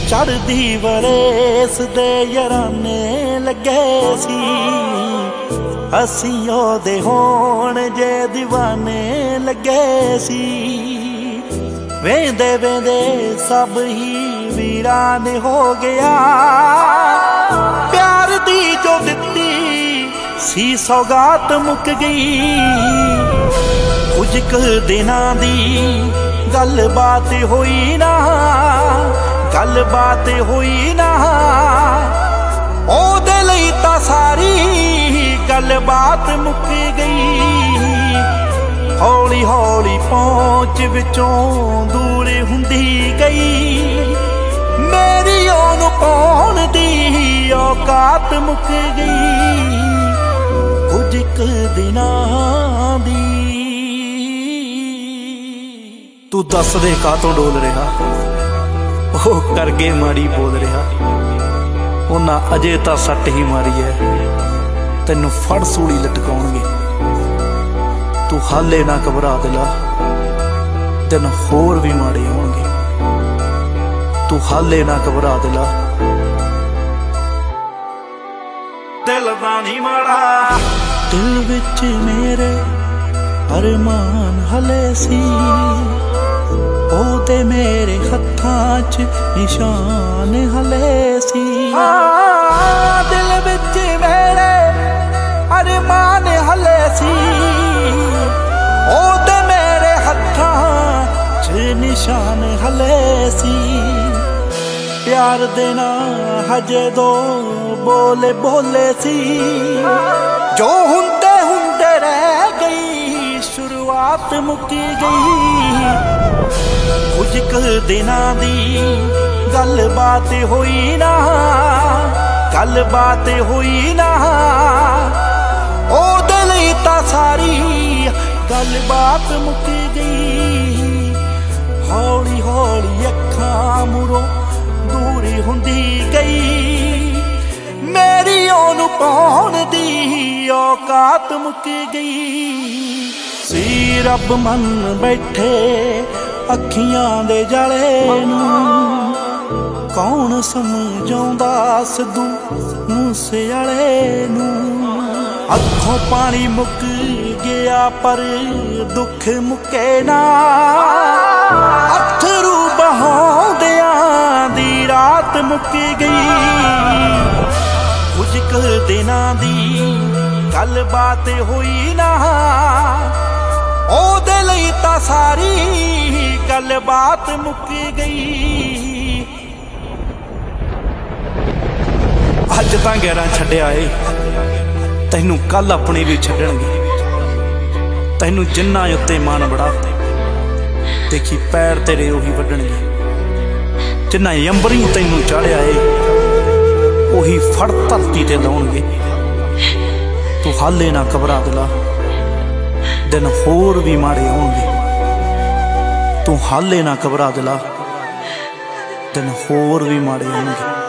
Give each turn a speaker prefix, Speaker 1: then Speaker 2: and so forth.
Speaker 1: चढ़दी वरेस दे याराने लगे सी, असी ओदे होण जे दीवाने लगे सी। वेंदे वेंदे सब ही वीरान हो गया, प्यार दी जो दित्ती सी सौगात मुक गई। कुछ क दिनां दी गल बात होई ना, गल बात होई ना, ओदे लई तां सारी गल बात मुक गई। हौली हौली पहुंच विचों दूर हुंदी गई, मेरी ओनू पाउण दी औकात मुक गई। कुछ क दिनां दी तू दस दे कातों डोल रहा, ओ करगे माड़ी बोल रहा। उन्हां अजे तां सट ही मारी है, तैनू फड़ सूली लटकाउणगे। तू हाले ना घबरा दिला, दिन होर भी माड़े होणगे। तू हाले ना घबरा दिला, दिल दा नहीं माड़ा। दिल विच मेरे अरमान हले सी, ओदे मेरे हत्थां च निशान हले सी। दिल विच मेरे अरमान हले सी, ओदे मेरे हत्थां च निशान हले सी। प्यार देना हजे दो बोले बोले सी, जो हुंदे हुंदे रह गई शुरुआत मुकी गई। कुछ क दिनां दी गल बात होई ना, गल बात होई ना, ओदे लई तां सारी गल बात मुक गई। हौली हौली अखां मुरों दूर हुंदी गई, मेरी ओनू पाउण दी औकात मुक गई। सी रब मन बैठे अखियां दे जाले नूं, कौन समझाउंदा सिद्धू मूसेआले नूं। अखों पानी मुक गया पर दुख मुके ना, अथरू बहाउंदियां दी रात मुक गई। कुछ क दिनां दी गल बात होई ना, ओदे लई तां सारी गल बात मुक गई। अज तां गैरां छड्डिया ए, तैनू कल अपने भी छड्डणगे। तैनू जिन्ना उत्ते मान बड़ा, देखी पैर तेरे उही वड्डणगे। जिन्ना अंबरी तैनू चाढ़िया ए, उही फड़ धरती ते लाउणगे। तू हाले ना घबरा दिला, दिन होर भी माड़े होणगे। तू हाले ना घबरा दिला, दिन होर भी माड़े होणगे।